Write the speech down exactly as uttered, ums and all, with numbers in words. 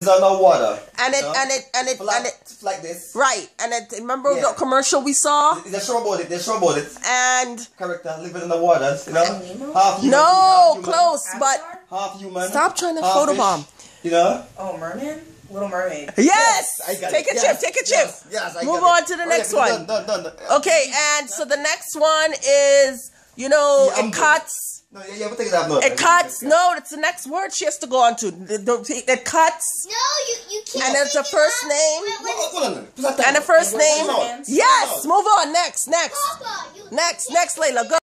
on the water. And it, you know? and it, and it, Flat, and it, like this. right. And it, remember Yeah. the commercial we saw? They show about it, they show about it. And Character living in the waters, you know? Half human. no, half human, close, but half human. stop trying to half photobomb. fish, you know? Oh, merman? Little Mermaid. Yes! I got Take it. a Yes, chip, take a yes, chip. Yes, I Move got on it. to the Oh, next yeah, one. Done, done, done. Okay, and so the next one is, you know, Yeah, I'm it good. cuts. No, yeah, yeah, but take it out. No, It cuts. No, that's the next word she has to go on to. The- the- It cuts. No, you you can't. And it's a take it first out. name. Wait, wait, Hold on, hold on. And the first Hold name. on. Yes, move on. Next, next. Papa, you Next, next, Layla, go.